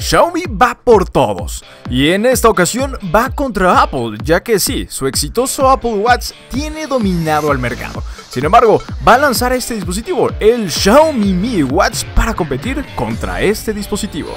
Xiaomi va por todos, y en esta ocasión va contra Apple, ya que sí, su exitoso Apple Watch tiene dominado al mercado. Sin embargo, va a lanzar este dispositivo, el Xiaomi Mi Watch, para competir contra este dispositivo.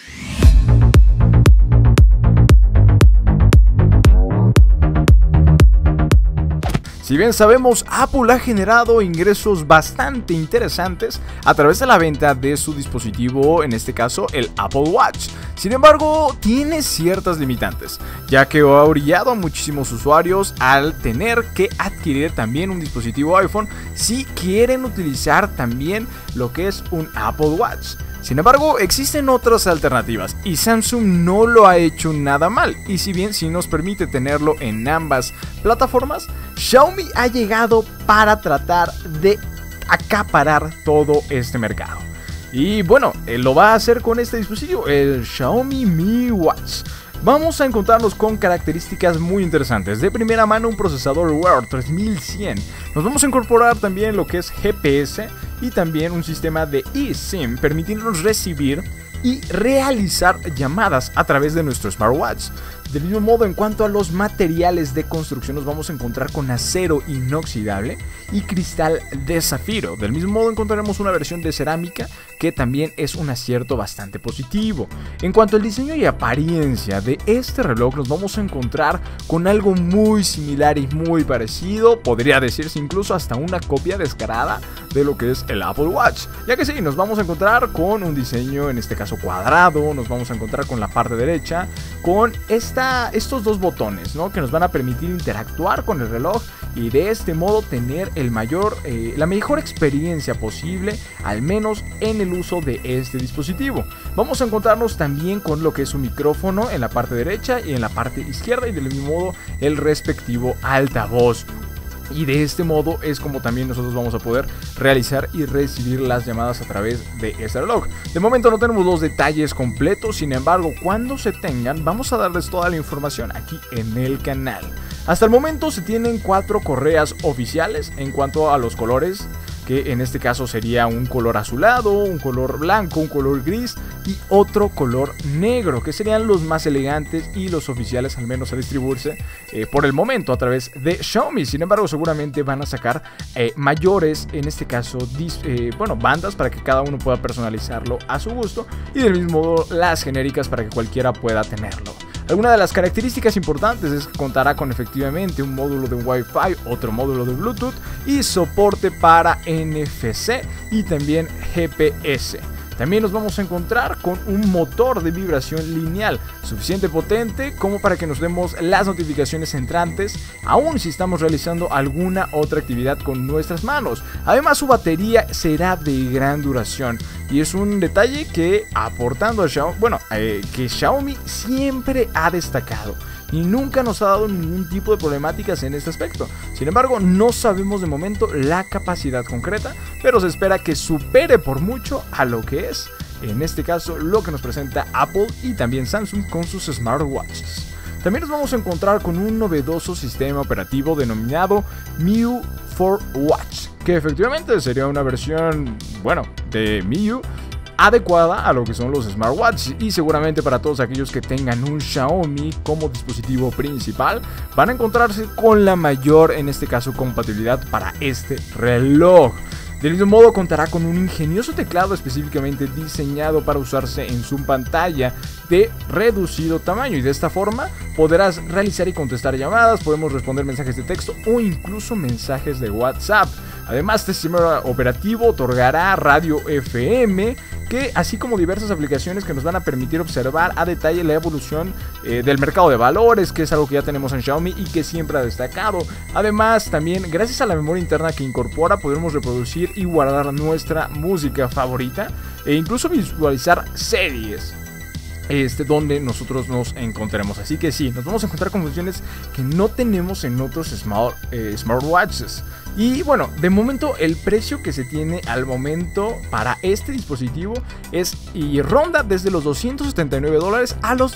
Si bien sabemos, Apple ha generado ingresos bastante interesantes a través de la venta de su dispositivo, en este caso el Apple Watch. Sin embargo, tiene ciertas limitantes, ya que ha orillado a muchísimos usuarios al tener que adquirir también un dispositivo iPhone si quieren utilizar también lo que es un Apple Watch. Sin embargo, existen otras alternativas y Samsung no lo ha hecho nada mal, y si bien sí nos permite tenerlo en ambas plataformas, Xiaomi ha llegado para tratar de acaparar todo este mercado. Y bueno, lo va a hacer con este dispositivo, el Xiaomi Mi Watch. Vamos a encontrarnos con características muy interesantes. De primera mano, un procesador Wear 3100. Nos vamos a incorporar también lo que es GPS y también un sistema de eSIM, permitiéndonos recibir y realizar llamadas a través de nuestro smartwatch. Del mismo modo, en cuanto a los materiales de construcción, nos vamos a encontrar con acero inoxidable y cristal de zafiro. Del mismo modo, encontraremos una versión de cerámica, que también es un acierto bastante positivo. En cuanto al diseño y apariencia de este reloj, nos vamos a encontrar con algo muy similar y muy parecido, podría decirse incluso hasta una copia descarada de lo que es el Apple Watch, ya que sí, nos vamos a encontrar con un diseño, en este caso cuadrado. Nos vamos a encontrar con la parte derecha con estos dos botones, ¿no?, que nos van a permitir interactuar con el reloj y de este modo tener la mejor experiencia posible, al menos en el uso de este dispositivo. Vamos a encontrarnos también con lo que es un micrófono en la parte derecha y en la parte izquierda, y del mismo modo el respectivo altavoz. Y de este modo es como también nosotros vamos a poder realizar y recibir las llamadas a través de este reloj. De momento no tenemos los detalles completos, sin embargo, cuando se tengan, vamos a darles toda la información aquí en el canal. Hasta el momento se tienen 4 correas oficiales en cuanto a los colores, que en este caso sería un color azulado, un color blanco, un color gris y otro color negro, que serían los más elegantes y los oficiales, al menos a distribuirse por el momento a través de Xiaomi. Sin embargo, seguramente van a sacar mayores, en este caso bandas, para que cada uno pueda personalizarlo a su gusto, y del mismo modo las genéricas para que cualquiera pueda tenerlo. Alguna de las características importantes es que contará con efectivamente un módulo de Wi-Fi, otro módulo de Bluetooth y soporte para NFC y también GPS. También nos vamos a encontrar con un motor de vibración lineal suficiente potente como para que nos demos las notificaciones entrantes, aun si estamos realizando alguna otra actividad con nuestras manos. Además, su batería será de gran duración, y es un detalle que aportando a Xiaomi, que Xiaomi siempre ha destacado y nunca nos ha dado ningún tipo de problemáticas en este aspecto. Sin embargo, no sabemos de momento la capacidad concreta, pero se espera que supere por mucho a lo que es, en este caso, lo que nos presenta Apple y también Samsung con sus smartwatches. También nos vamos a encontrar con un novedoso sistema operativo denominado MIUI 4 Watch, que efectivamente sería una versión, de MIUI adecuada a lo que son los smartwatches, y seguramente para todos aquellos que tengan un Xiaomi como dispositivo principal van a encontrarse con la mayor, en este caso, compatibilidad para este reloj. Del mismo modo, contará con un ingenioso teclado específicamente diseñado para usarse en su pantalla de reducido tamaño, y de esta forma podrás realizar y contestar llamadas, podemos responder mensajes de texto o incluso mensajes de WhatsApp. Además, este sistema operativo otorgará radio FM, que así como diversas aplicaciones que nos van a permitir observar a detalle la evolución del mercado de valores, que es algo que ya tenemos en Xiaomi y que siempre ha destacado. Además, también gracias a la memoria interna que incorpora, podremos reproducir y guardar nuestra música favorita e incluso visualizar series donde nosotros nos encontremos. Así que sí, nos vamos a encontrar con funciones que no tenemos en otros smartwatches. Y bueno, de momento el precio que se tiene al momento para este dispositivo ronda desde los $279 a los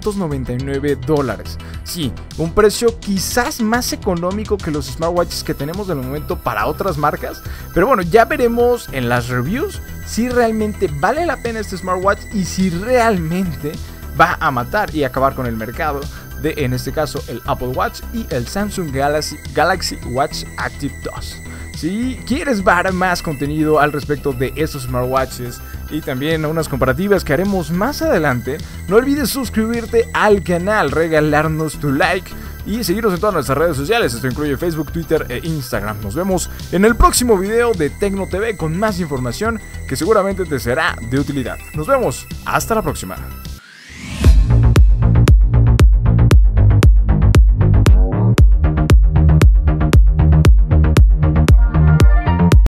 $299. Sí, un precio quizás más económico que los smartwatches que tenemos de momento para otras marcas, pero bueno, ya veremos en las reviews si realmente vale la pena este smartwatch y si realmente va a matar y acabar con el mercado de, en este caso, el Apple Watch y el Samsung Galaxy Watch Active 2. Si quieres ver más contenido al respecto de estos smartwatches y también unas comparativas que haremos más adelante, no olvides suscribirte al canal, regalarnos tu like y seguirnos en todas nuestras redes sociales. Esto incluye Facebook, Twitter e Instagram. Nos vemos en el próximo video de Tecno TV con más información que seguramente te será de utilidad. Nos vemos, hasta la próxima.